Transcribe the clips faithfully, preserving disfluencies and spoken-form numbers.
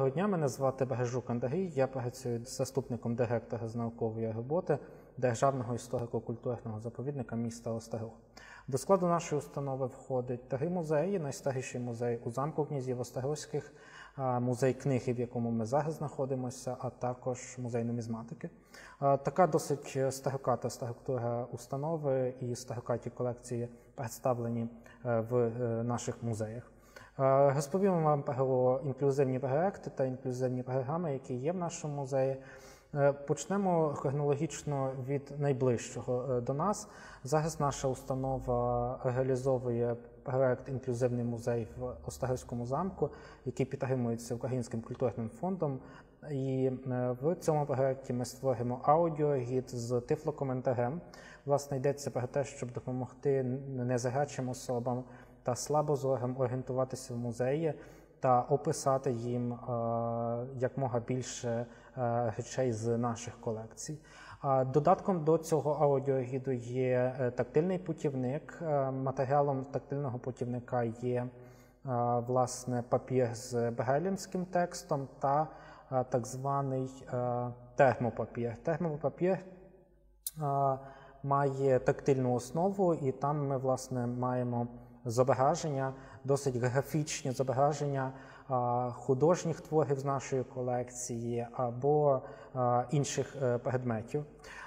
Доброго дня, мене звати Багажук Андрій, я працюю заступником директора з наукової роботи Державного історико-культурного заповідника міста Острог. До складу нашої установи входить три музеї. Найстаріший музей у замку князів Острозьких, музей книги, в якому ми зараз знаходимося, а також музей нумізматики. Така досить староката структура установи і старокаті колекції представлені в наших музеях. Розповімо вам про інклюзивні проекти та інклюзивні програми, які є в нашому музеї. Почнемо хронологічно від найближчого до нас. Зараз наша установа реалізовує проект «Інклюзивний музей» в Острозькому замку, який підтримується Українським культурним фондом. І в цьому проєкті ми створимо аудіогід з тифлокоментарем. Власне, йдеться про те, щоб допомогти незрячим особам та слабозорим орієнтуватися в музеї та описати їм якмога більше речей з наших колекцій. Додатком до цього аудіогіду є тактильний путівник. Матеріалом тактильного путівника є власне папір з брайлівським текстом та так званий термопапір. Термопапір має тактильну основу, і там ми власне маємо зображення, досить графічні зображення художніх творів з нашої колекції або інших предметів.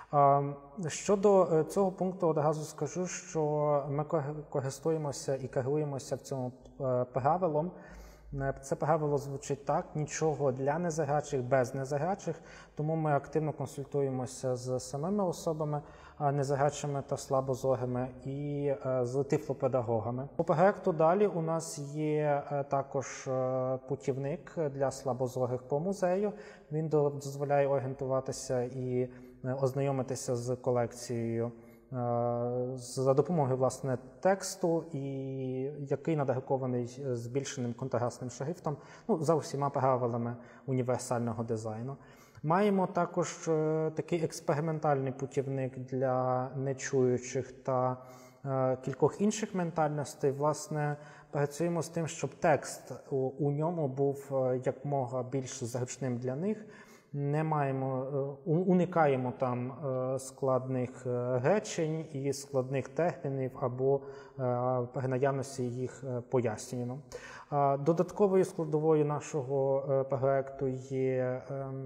Щодо цього пункту одразу скажу, що ми користуємося і керуємося в цьому правилом. Це правило звучить так: нічого для незрячих без незрячих, тому ми активно консультуємося з самими особами незрячими та слабозорими і з тифлопедагогами. По проекту далі у нас є також путівник для слабозорих по музею. Він дозволяє орієнтуватися і ознайомитися з колекцією за допомогою власне тексту, і який надрукований збільшеним контрастним шрифтом, ну, за усіма правилами універсального дизайну. Маємо також такий експериментальний путівник для нечуючих та кількох інших ментальностей. Власне, працюємо з тим, щоб текст у ньому був якмога більш зручним для них. Не маємо, уникаємо там складних речень і складних термінів або при наявності їх пояснюємо. Додатковою складовою нашого проекту є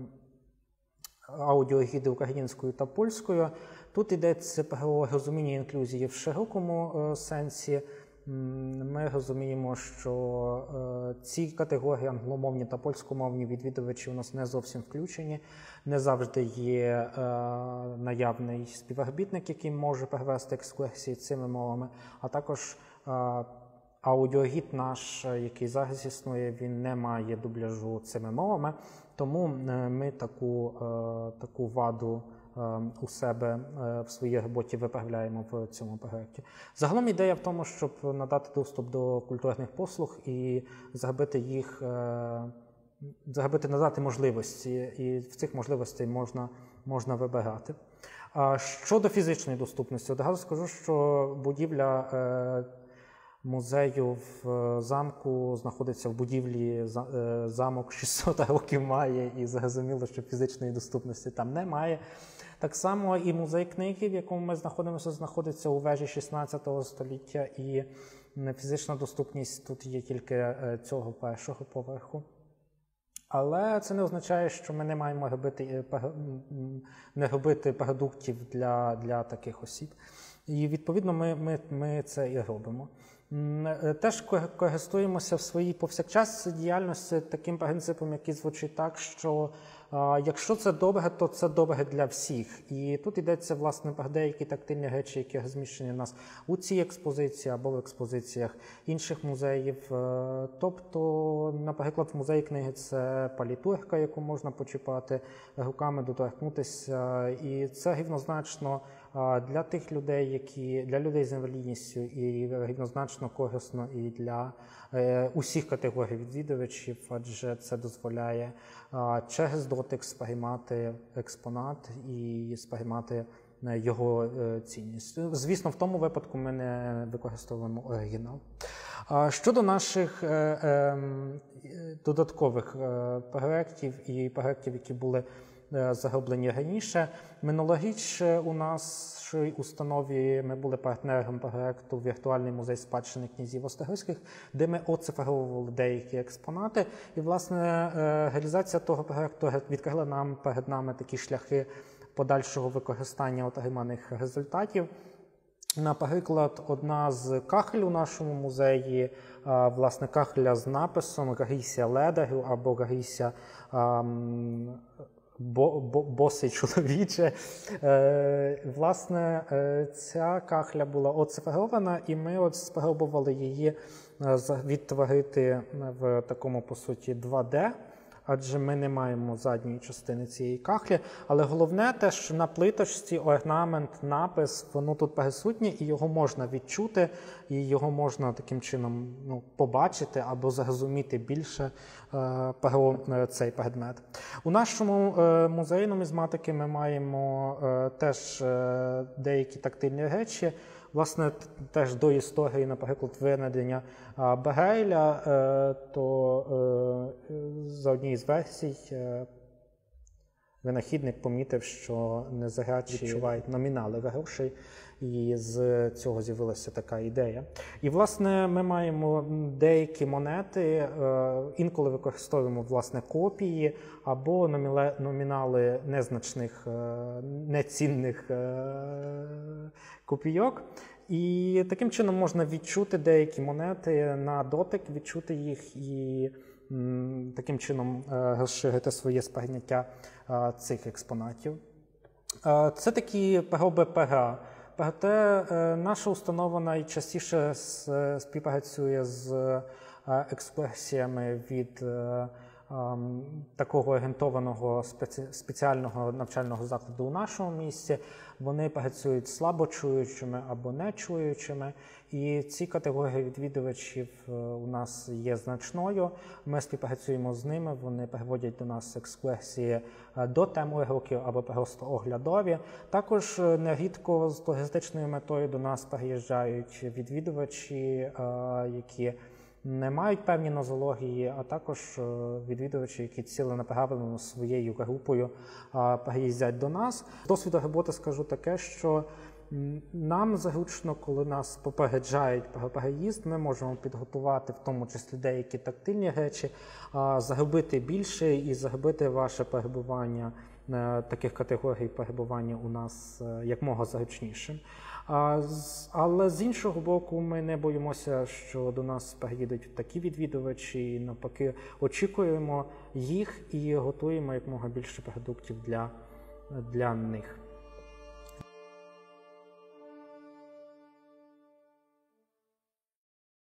аудіогіди українською та польською. Тут йдеться про розуміння інклюзії в широкому сенсі. Ми розуміємо, що ці категорії англомовні та польськомовні відвідувачі у нас не зовсім включені. Не завжди є наявний співробітник, який може провести екскурсії цими мовами, а також аудіогід наш, який зараз існує, він не має дубляжу цими мовами, тому ми таку, таку ваду у себе в своїй роботі виправляємо в цьому проєкті. Загалом ідея в тому, щоб надати доступ до культурних послуг і зробити їх, зробити, надати можливості, і в цих можливостей можна, можна вибирати. Щодо фізичної доступності, одразу скажу, що будівля музею в замку знаходиться в будівлі, замок шістсот років має, і зрозуміло, що фізичної доступності там немає. Так само і музей книги, в якому ми знаходимося, знаходиться у вежі шістнадцятого століття, і фізична доступність тут є тільки цього першого поверху. Але це не означає, що ми не маємо робити, не робити продуктів для, для таких осіб. І відповідно ми, ми, ми це і робимо. Теж користуємося в своїй повсякчасній діяльності таким принципом, який звучить так, що а, якщо це добре, то це добре для всіх. І тут йдеться власне про деякі тактильні речі, які розміщені в нас у цій експозиції або в експозиціях інших музеїв. Тобто, наприклад, в музеї книги це палітурка, яку можна почіпати, руками доторкнутися, і це рівнозначно для тих людей, які, для людей з інвалідністю, і рівнозначно корисно і для е, усіх категорій відвідувачів, адже це дозволяє е, через дотик сприймати експонат і сприймати його е, цінність. Звісно, в тому випадку ми не використовуємо оригінал. Щодо наших додаткових проєктів і проєктів, які були загублені раніше, минулоріч у нашій установі ми були партнером проєкту «Віртуальний музей спадщини князів Острозьких», де ми оцифровували деякі експонати. І, власне, реалізація того проєкту відкрила нам перед нами такі шляхи подальшого використання отриманих результатів. Наприклад, одна з кахель у нашому музеї, власне, кахеля з написом «Грійся ледарю» або «Грійся бо, бо, босий чоловіче». Власне, ця кахля була оцифрована, і ми от спробували її відтворити в такому, по суті, два де. Адже ми не маємо задньої частини цієї кахлі. Але головне те, що на плиточці орнамент, напис, воно тут присутнє, і його можна відчути, і його можна таким чином ну, побачити або зрозуміти більше е, про цей предмет. У нашому е, музеї нумізматики ми маємо е, теж е, деякі тактильні речі. Власне, теж до історії, наприклад, винайдення Багрейля, то за однією з версій винахідник помітив, що незрячі відчувають номінали грошей, і з цього з'явилася така ідея. І, власне, ми маємо деякі монети, інколи використовуємо, власне, копії або номінали незначних, нецінних копійок. І таким чином можна відчути деякі монети на дотик, відчути їх і м, таким чином розширити своє сприйняття а, цих експонатів. А, це такі проби пера. Проте наша установа найчастіше співпрацює з екскурсіями від такого орієнтованого спеціального навчального закладу у нашому місті. Вони працюють з слабочуючими або нечуючими, і ці категорії відвідувачів у нас є значною. Ми співпрацюємо з ними, вони приводять до нас екскурсії до тем уроків або просто оглядові. Також нерідко з туристичною метою до нас приїжджають відвідувачі, які не мають певні нозології, а також відвідувачі, які ціленаправлено своєю групою приїздять до нас. З досвіду роботи скажу таке, що нам зручно, коли нас попереджають про переїзд, ми можемо підготувати в тому числі деякі тактильні речі, заробити більше і зробити ваше перебування, таких категорій перебування у нас якмога зручнішим. Але з іншого боку, ми не боїмося, що до нас приїдуть такі відвідувачі, і навпаки очікуємо їх і готуємо якмога більше продуктів для, для них.